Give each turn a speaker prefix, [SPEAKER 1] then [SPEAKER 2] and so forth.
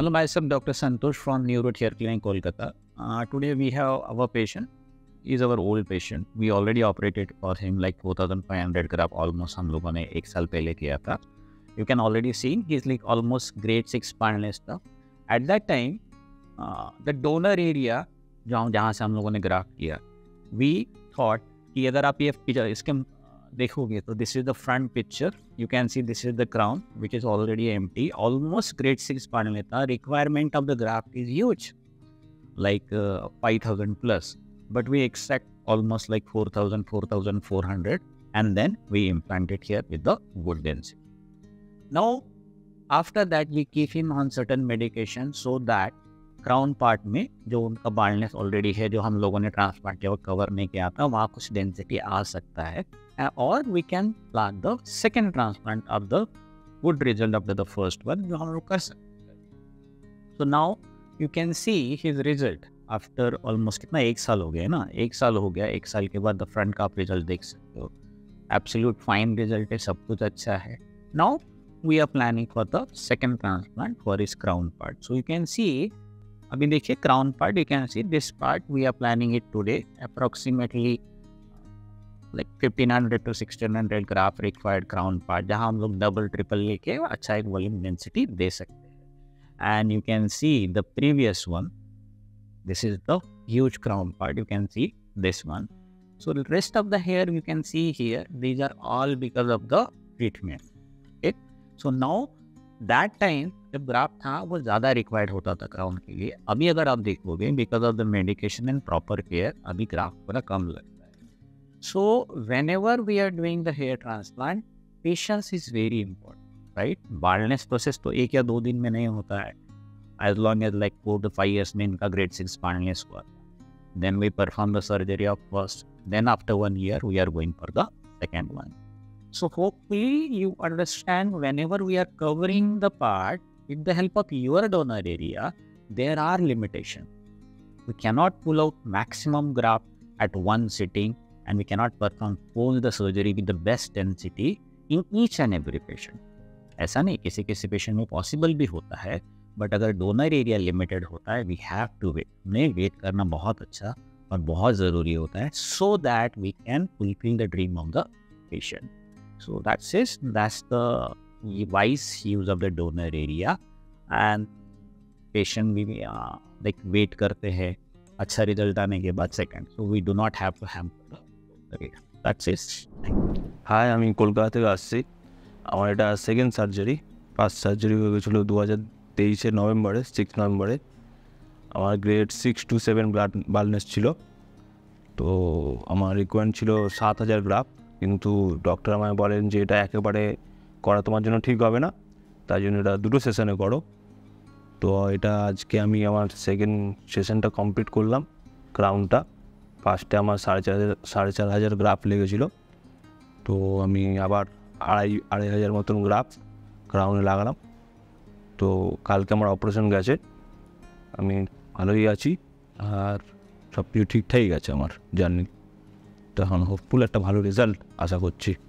[SPEAKER 1] Hello, myself Dr. Santosh from Neurocare Clinic, Kolkata. Today we have our patient. He is our old patient. We already operated for him like 4,500 graph almost हम लोगों ने एक साल पहले किया था. You can already see he's like almost grade 6 spinal stuff. At that time, the donor area जहाँ से हम लोगों ने ग्राफ किया, we thought कि अगर आप ये पिक्चर इसके देखोगे तो this is the front picture. You can see this is the crown which is already empty. Almost grade 6 spinal था. Requirement of the graft is huge, like 5,000 plus. But we extract almost like 4,000, 4,400 and then we implant it here with the good density. Now, after that we keep him on certain medication so that crown part में जो उनका baldness already है, जो हम लोगों ने transplant किया वो कवर नहीं किया था, वहाँ कुछ डेंसिटी आ सकता है और we can plan the second transplant of the good result of the first one जो हम लोग कर सकते हैं. So now you can see his result after almost कितना 1 साल हो गया है ना, 1 साल हो गया. 1 साल के बाद द फ्रंट का आप रिजल्ट देख सकते हो. एब्सोल्यूट फाइन रिजल्ट है, सब कुछ अच्छा है. Now we are planning for the second transplant for his crown part. So you can see अभी देखिए crown part, you can see this part we are planning it today approximately like 1500 to 1600 graft required crown part, जहां हम लोग double triple लेके अच्छा एक volume density दे सकते हैं. And you can see the previous one, this is the huge crown part. You can see this one. So the rest of the hair you can see here, these are all because of the treatment. Okay, so now that time जब graft था वो ज़्यादा required होता था crown के लिए. अभी अगर आप देखोगे because of the medication and proper care अभी ग्राफ पूरा कम लगता है. So whenever we are doing the hair transplant, patience is very important, right. Baldness process तो 1 या 2 दिन में नहीं होता है. As long as like 4 to 5 years में इनका ग्रेड 6 बाल्डनेस हुआ. Then we perform the surgery of first, then after 1 year we are going for the second one. So hopefully you understand whenever we are covering the part with the help of your donor area, there are limitations. We cannot pull out maximum graft at one sitting and we cannot perform all the surgery with the best density in each and every patient. ऐसा नहीं, किसी किसी patient में possible भी होता है, but अगर donor area limited होता है वी हैव टू वेट. हमें वेट करना बहुत अच्छा और बहुत ज़रूरी होता है so that we can fulfill the dream of the patient. So that's it. That's the wise use of the donor area. And patient भी like wait करते हैं अच्छा रिजल्ट आने के बाद second. So we do not have to hamper the data. That's it.
[SPEAKER 2] Hi, আমি কলকাতা থেকে আসছি. আমার এটা সেকেন্ড সার্জারি. ফার্স্ট সার্জারি হয়ে গেছিলো 2023 নভেম্বরে, 6 নভেম্বরে. আমার গ্রেড 6 to 7 বাল্ডনেস ছিল. তো আমার রিকোয়ারমেন্ট ছিল 7,000 গ্রাফ, কিন্তু ডক্টর আমায় বলেন যে এটা একেবারে করা তোমার জন্য ঠিক হবে না, তাই জন্য এটা 2টো সেশনে করো. তো এটা আজকে আমি আমার সেকেন্ড সেশনটা কমপ্লিট করলাম. ক্রাউনটা ফার্স্টে আমার 4,500 গ্রাফ লেগেছিলো. তো আমি আবার 2,500 মতন গ্রাফ ক্রাউনে লাগালাম. তো কালকে আমার অপারেশন গেছে, আমি ভালোই আছি আর সব কিছু ঠিকঠাকই গেছে আমার জার্নি. তো এখন হোপফুল একটা ভালো রেজাল্ট আশা করছি.